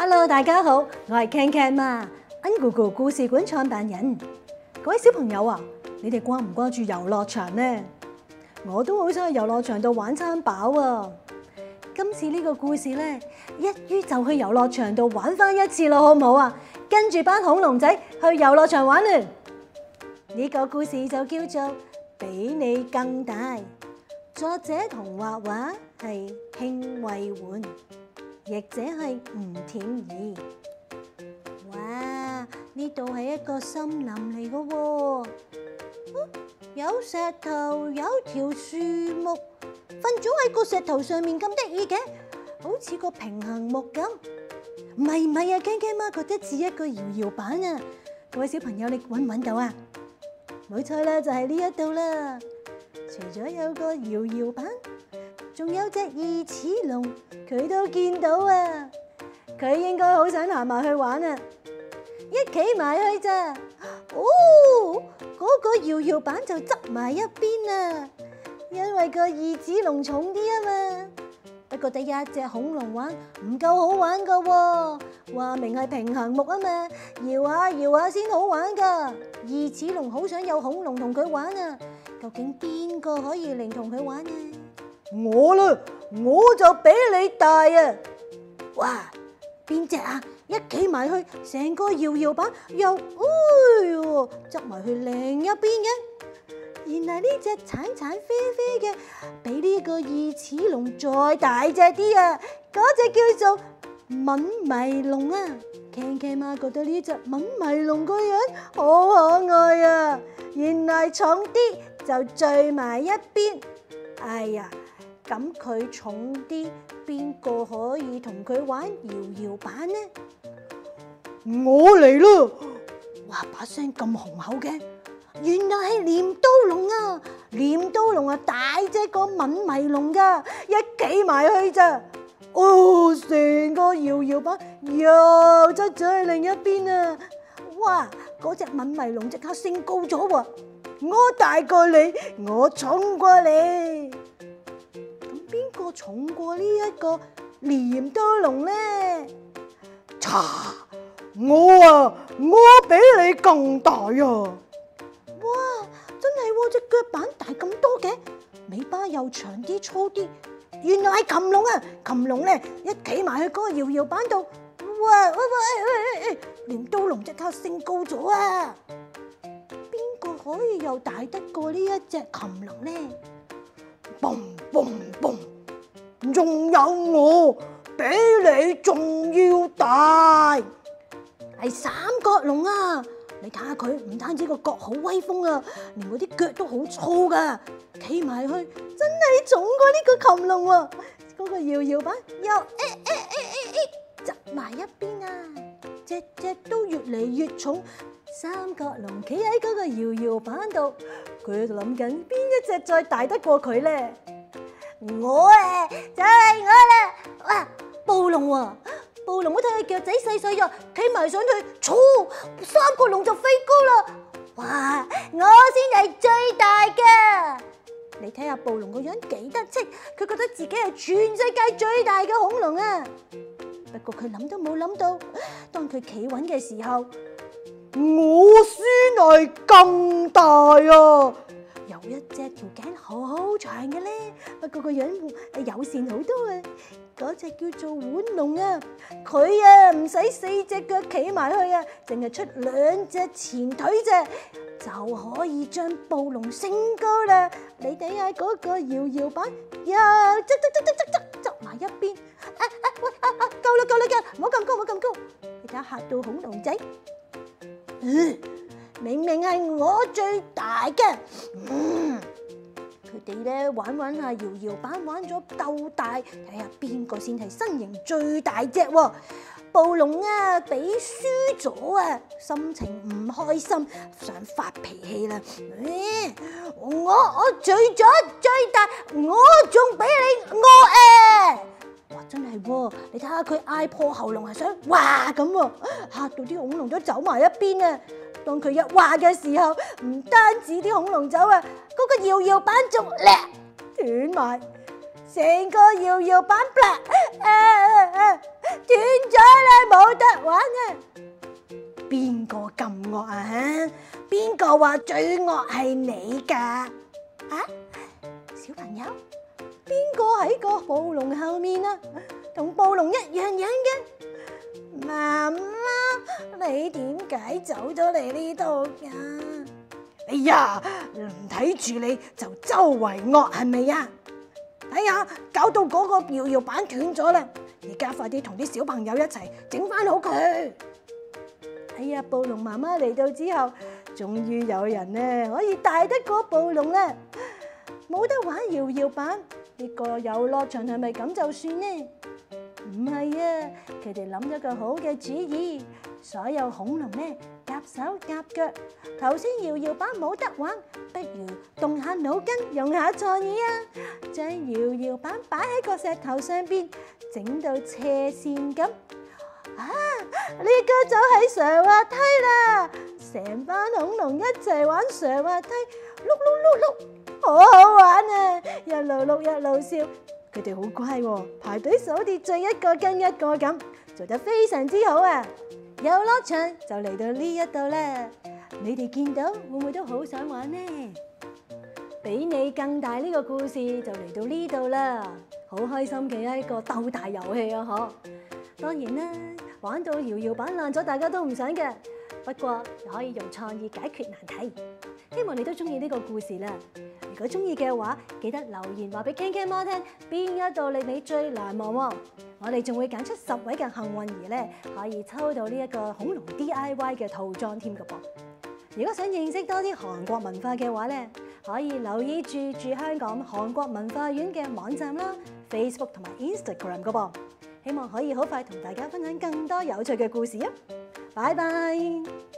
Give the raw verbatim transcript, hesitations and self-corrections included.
Hello， 大家好，我係 Ken Ken 媽，Uncle 故事館創辦人。各位小朋友啊，你哋掛唔掛住遊樂場呢？我都好想去遊樂場度玩餐飽啊！今次呢個故事呢，一於就去遊樂場度玩翻一次咯，好唔好啊？跟住班恐龍仔去遊樂場玩啊！呢個故事就叫做比你更大，作者同畫畫係慶惠媛，譯者係吳恬儀。哇！呢度係一個森林嚟嘅喎，有石頭，有條樹木，瞓咗喺個石頭上面咁得意嘅，好似個平衡木咁。唔係唔係啊，Ken Ken媽覺得似一個搖搖板啊！各位小朋友，你揾唔揾到啊？冇錯啦，就係呢一度啦。除咗有個搖搖板，仲有隻二齒龍，佢都見到啊！佢應該好想行埋去玩啊！一企埋去咋，哦，嗰個搖搖板就執埋一邊啊！因為個二齒龍重啲啊嘛。不過得一隻恐龍玩唔夠好玩噶喎，話明係平衡木啊嘛，搖下搖下先好玩噶。二齒龍好想有恐龍同佢玩啊，究竟邊個可以嚟同佢玩啊？我啦，我就比你大啊！哇，邊隻啊？一企埋去，成個搖搖板又，哎喲，執埋去另一邊嘅。原來呢隻橙橙啡啡嘅，比呢個二齒龍再大隻啲啊！嗰隻叫做吻迷龍啊！Ken Ken媽覺得呢隻吻迷龍個樣好可愛啊！原來重啲就聚埋一邊。哎呀，咁佢重啲，邊個可以同佢玩搖搖板呢？我嚟啦！哇，把聲咁雄厚嘅。原來係鐮刀龍啊！鐮刀龍啊，大隻過吻迷龍噶，一企埋去咋，哦，成個搖搖板又執咗去另一邊啊！哇，嗰隻吻迷龍即刻升高咗喎！我大過你，我重過你，咁邊個重過呢一個鐮刀龍呢？查，我啊，我比你更大啊！哇，真係喎，隻腳板大咁多嘅，尾巴又長啲粗啲，原來係擒龍啊！擒龍咧一企埋去嗰個搖搖板度，哇哇哇！鐮刀龍即刻升高咗啊！邊個可以又大得過呢一隻擒龍咧？嘣嘣嘣！仲有我比你仲要大，係三角龍啊！你睇下佢，唔單止個角好威風啊，連嗰啲腳都好粗噶，企埋去真係重過呢個擒龍喎。嗰個搖搖板又誒誒誒誒誒執埋一邊啊，隻隻都越嚟越重。三角龍企喺嗰個搖搖板度，佢喺度諗緊邊一隻再大得過佢咧？我啊，就係我啦！哇，暴龍喎！暴龍，我睇佢腳仔細細啊，企埋上去，操！三個龍就飛高啦！哇，我先係最大嘅。你睇下暴龍個樣幾得戚，佢覺得自己係全世界最大嘅恐龍啊！不過佢諗都冇諗到，當佢企穩嘅時候，我先係更大啊！有一隻條頸好長嘅咧，不過個樣友善好多啊！嗰隻叫做腕龍啊，佢啊唔使四隻腳企埋去啊，淨係出兩隻前腿啫，就可以將暴龍升高啦。你睇下嗰個搖搖板，又執執執執執執執埋一邊。啊啊喂啊啊！夠啦夠啦夠，唔好咁高唔好咁高。你睇下嚇到恐龍仔。嗯，明明係我最大嘅。嗯。佢哋咧玩玩下搖搖板，玩咗夠大，睇下邊個先係身形最大隻喎。暴龍啊，俾輸咗啊，心情唔開心，想發脾氣啦。欸、我我除咗最大，我仲比你惡誒！哇，真係喎！你睇下佢嗌破喉嚨，係想哇咁喎，嚇到啲恐龍都走埋一邊啊！當佢一話嘅時候，唔單止啲恐龍走啊，嗰個搖搖板仲咧斷埋，成個搖搖板啪啊啊啊斷咗啦，冇話最惡係你㗎？啊，小朋友，邊個喺個暴龍後面啊？同暴龍一樣樣嘅？媽媽，你點解走咗嚟呢度㗎？哎呀，唔睇住你就周圍惡係咪啊？睇下搞到嗰個搖搖板斷咗啦！而家快啲同啲小朋友一齊整翻好佢。哎呀，暴龍媽媽嚟到之後，終於有人咧可以大得過暴龍啦！冇得玩搖搖板，呢個遊樂場係咪咁就算呢？唔係啊，佢哋諗咗個好嘅主意，所有恐龍咧夾手夾腳。頭先搖搖板冇得玩，不如動下腦筋，用下創意啊！將搖搖板擺喺個石頭上邊，整到斜線咁。啊！呢個就係上滑梯啦，成班恐龍一齊玩上滑梯，碌碌碌碌，好好玩啊！一路碌一路笑，佢哋好乖喎，排隊數秩序，一個跟一個咁，做得非常之好啊！遊樂場就嚟到呢一度啦，你哋見到會唔會都好想玩呢？比你更大呢個故事就嚟到呢度啦，好開心嘅一個鬥大遊戲啊！嗬，當然啦。玩到搖搖板爛咗，大家都唔想嘅。不過可以用創意解決難題。希望你都中意呢個故事啦。如果中意嘅話，記得留言話俾 Ken Ken 媽聽，邊一度令你最難忘喎。我哋仲會揀出十位嘅幸運兒咧，可以抽到呢一個恐龍 D I Y 嘅套裝添㗎噃。如果想認識多啲韓國文化嘅話咧，可以留意住住香港韓國文化院嘅網站啦、Facebook 同埋 Instagram 㗎噃。希望可以好快同大家分享更多有趣嘅故事啊！拜拜。